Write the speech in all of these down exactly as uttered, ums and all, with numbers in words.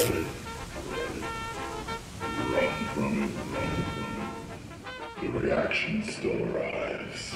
Run from it. The reaction still arrives.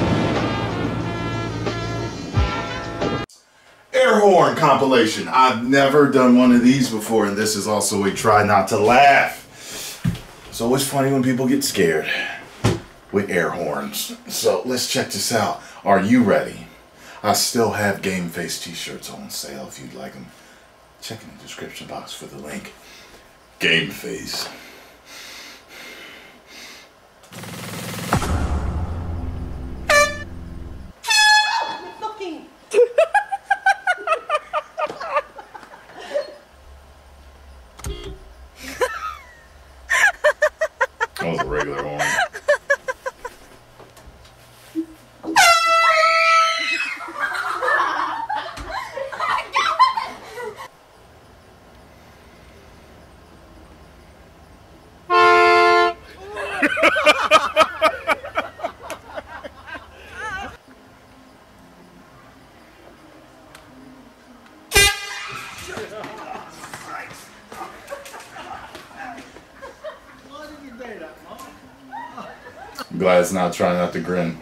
Air horn compilation. I've never done one of these before, and this is also a try not to laugh. It's always funny when people get scared with air horns. So let's check this out. Are you ready? I still have Game Face t-shirts on sale if you'd like them. Check in the description box for the link. Game Face. That was a regular horn. I'm glad it's not trying not to grin.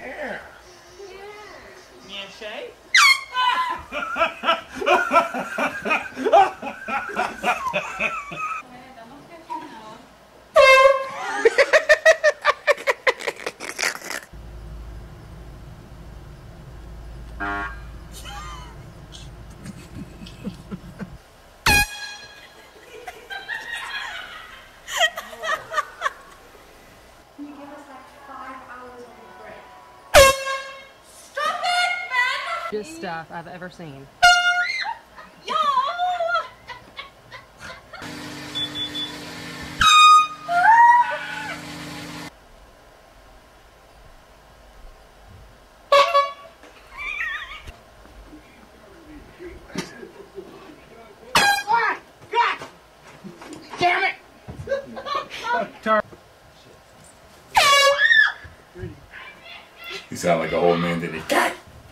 Just stuff I've ever seen. Damn it! You sound like an old man, did he? God.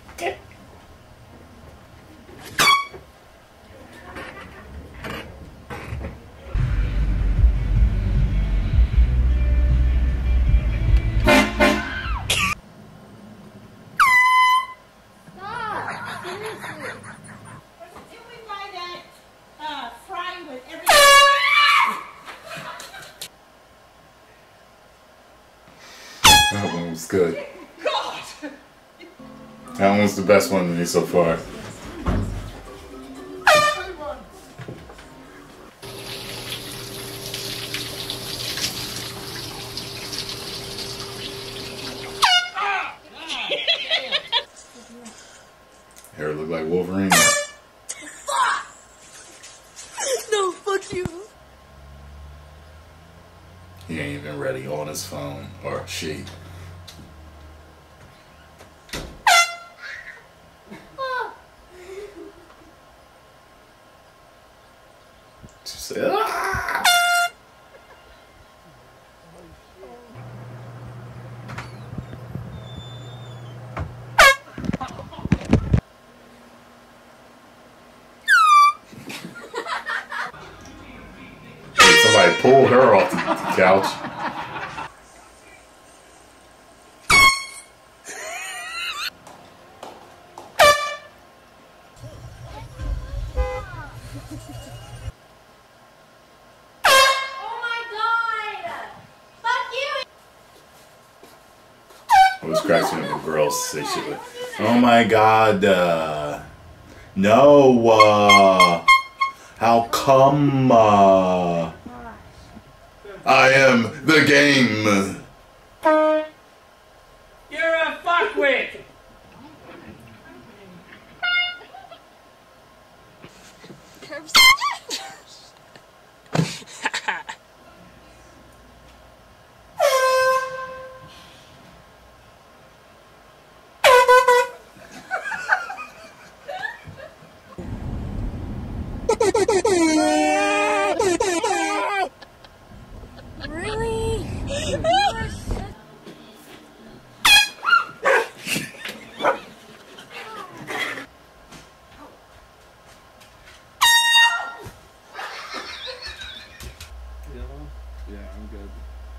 That one was good. God! That one was the best one to me so far. Hair look like Wolverine. Fuck! No, fuck you. He ain't even ready on his phone or she. She said, ah! Somebody pulled her off the, the couch. Oh my god! Fuck you! I was cracking up when girls say shit like, oh my god, uh, no, uh, how come, uh, I am the game. You're a fuckwit! Really?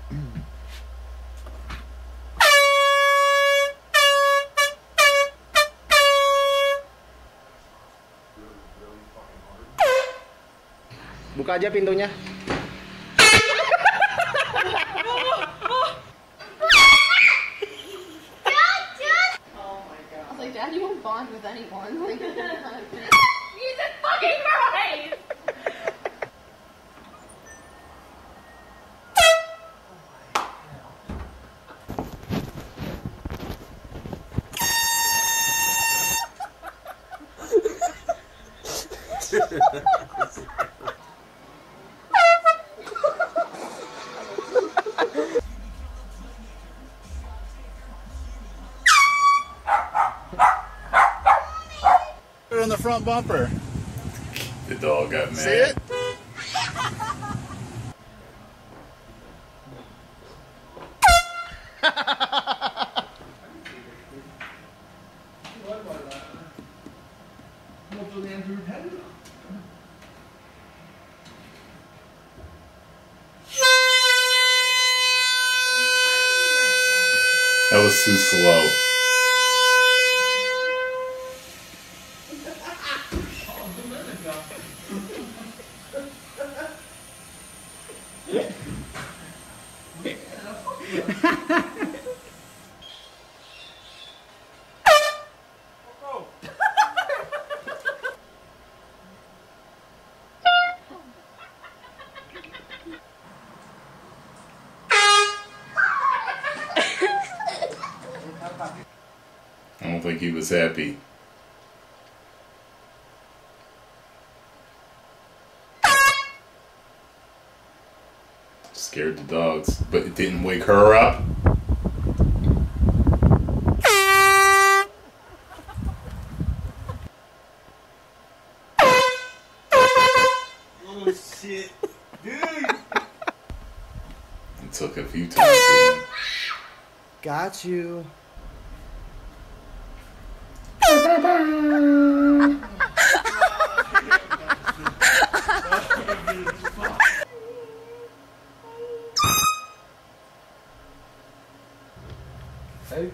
Buka aja pintunya. Dad, you won't bond with anyone. Like, Jesus fucking Christ! On the front bumper. The dog got mad. See it? That was too slow. I don't think he was happy. Scared the dogs, but it didn't wake her up. Oh shit, dude! It took a few times. Didn't it? Got you. Hey.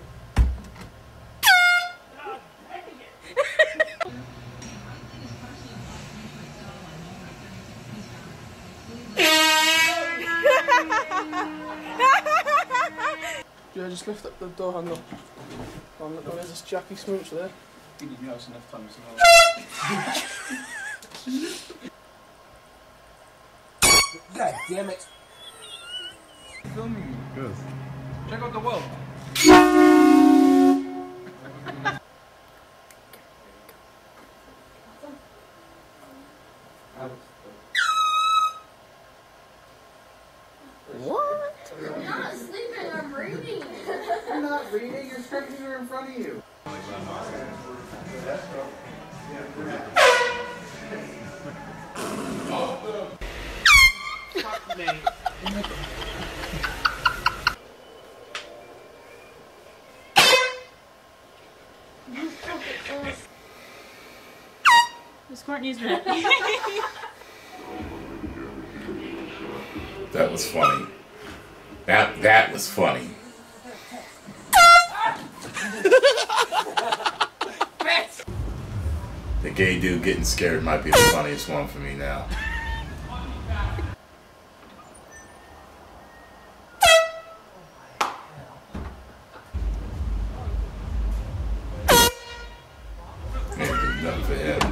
Yeah, just lift up the door handle. Oh, look, there's this Jackie Smooch there. You need enough time God damn it. Filming you. Good. Check out the world. What? I'm not sleeping, I'm reading. You're not reading, you're stretching her in front of you. Miss Courtney's ready. That was funny. That that was funny. The gay dude getting scared might be the funniest one for me now. Ain't do nothing for him.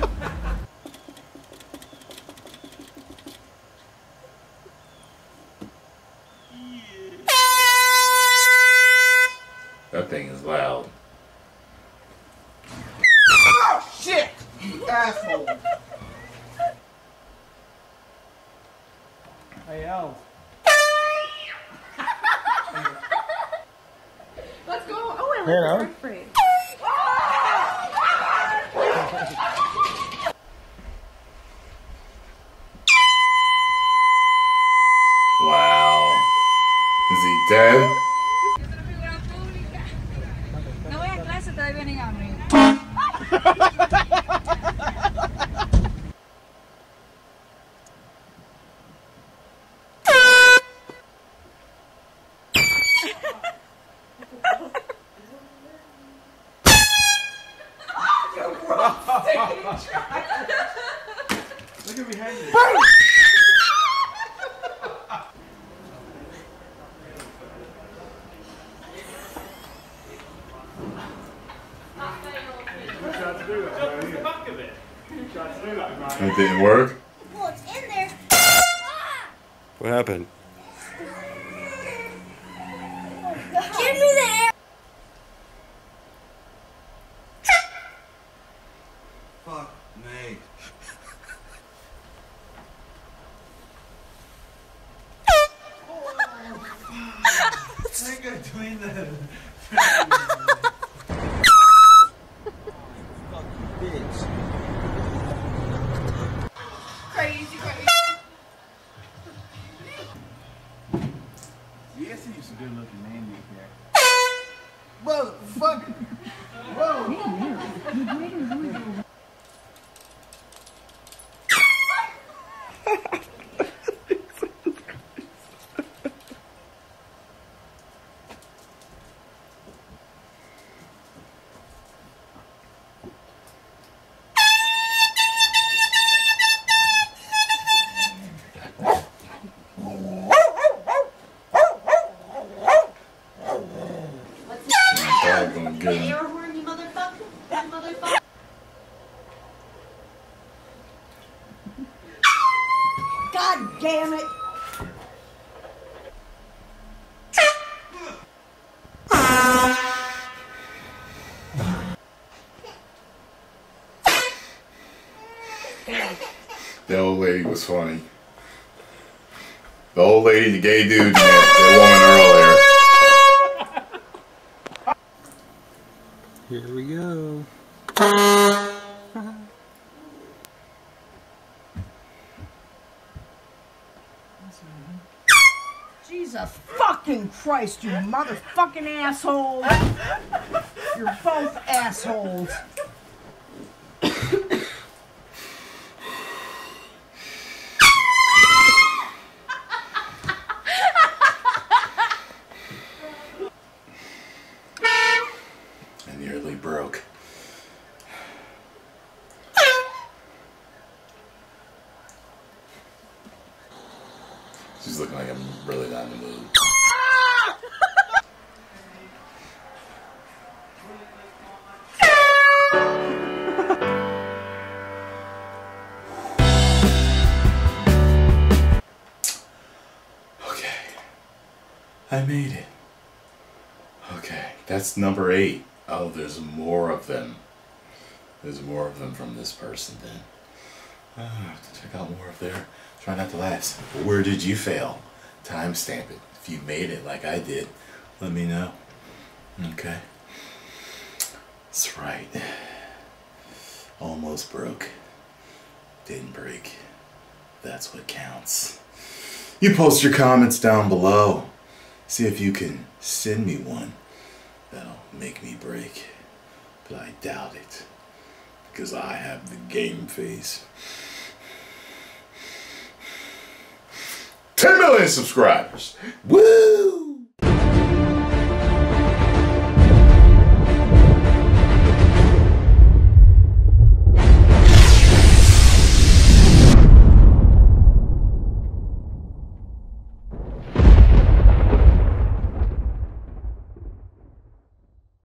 That thing is loud. Oh shit! You asshole! Hey, Al. Let's go. Oh, I like Hello. this bird braid. Wow. Is he dead? No voy a clase, todavía ni hambre. Look at me hanging. It didn't work? Well, it's in there. What happened? Give me the air. Fuck me. I got between the fucking bitch. Crazy, crazy. Yes, he used to good looking man here. Motherfucker! Whoa! Dog gonna get him. Air horn, you motherfucker. That motherfucker. God damn it. The old lady was funny. The old lady, the gay dude, and the, the woman earlier. Here we go. Jesus fucking Christ, you motherfucking assholes! You're both assholes. I nearly broke. She's looking like I'm really not in the mood. Okay. I made it. Okay, that's number eight. Oh, there's more of them. There's more of them from this person then. Oh, I have to check out more of their. Try not to laugh. Where did you fail? Timestamp it. If you made it like I did, let me know. Okay. That's right. Almost broke. Didn't break. That's what counts. You post your comments down below. See if you can send me one that'll make me break. But I doubt it. Because I have the game face. ten million subscribers. Woo!